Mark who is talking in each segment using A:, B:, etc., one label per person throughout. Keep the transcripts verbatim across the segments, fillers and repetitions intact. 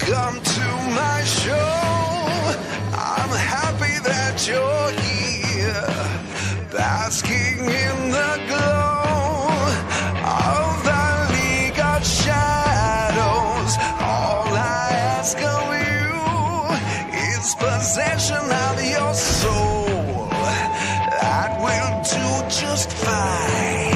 A: Welcome to my show. I'm happy that you're here, basking in the glow of the League of Shadows. All I ask of you is possession of your soul. That will do just fine.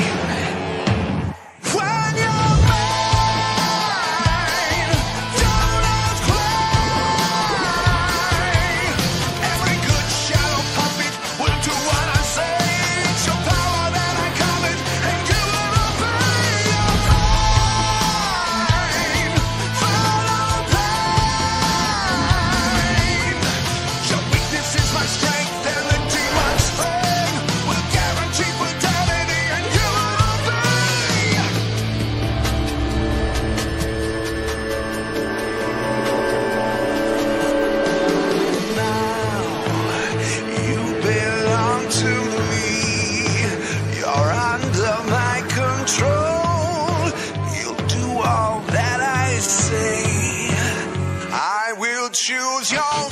A: Choose your